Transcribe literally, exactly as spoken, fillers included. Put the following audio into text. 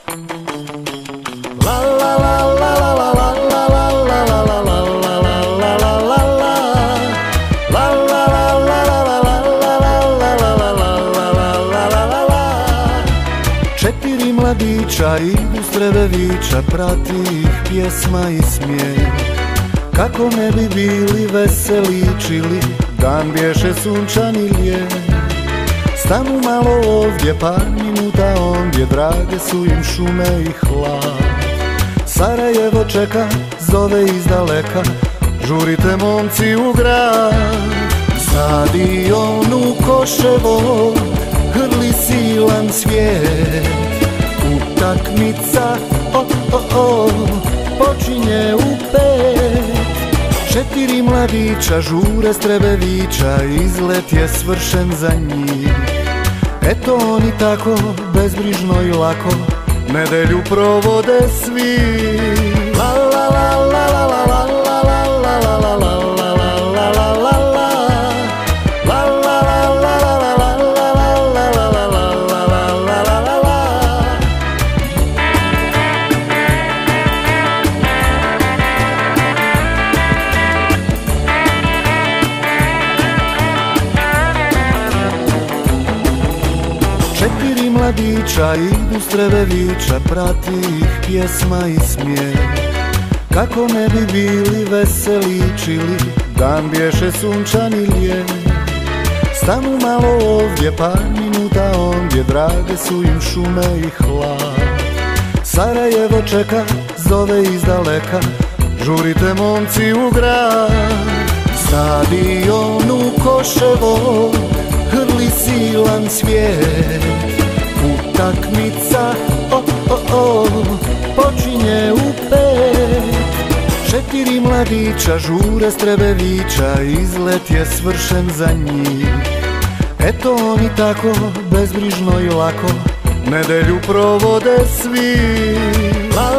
Četiri mladića idu s Trebevića, prati ih pjesma i smijeh. Kako ne bi bili veseličili, dan bješe sunčan i lijep. Stanu malo ovdje, par minuta ondje, drage su im šume i hlad. Sarajevo čeka, zove iz daleka, žurite momci u grad. Stadion u Koševo hrli silan svijet, utakmica, o, o, o, počinje u pet. Četiri mladića žure s Trebevića, izlet je svršen za njih. Eto oni tako, bezbrižno i lako, nedelju provode svi. La la la la la la la la la la la la la. Četiri mladića idu s Trebevića, prati ih pjesma i smijeh. Kako ne bi bili veseličili, dan bješe sunčan i lijep. Stanu malo ovdje, par minuta ondje, drage su im šume i hlad. Sarajevo čeka, zove iz daleka, žurite momci u grad. Stadion u Koševo hrli silan svijet, utakmica, o, o, o, počinje u pet. Četiri mladića žure s Trebevića, izlet je svršen za njih. Eto oni tako, bezbrižno i lako, nedelju provode svi. La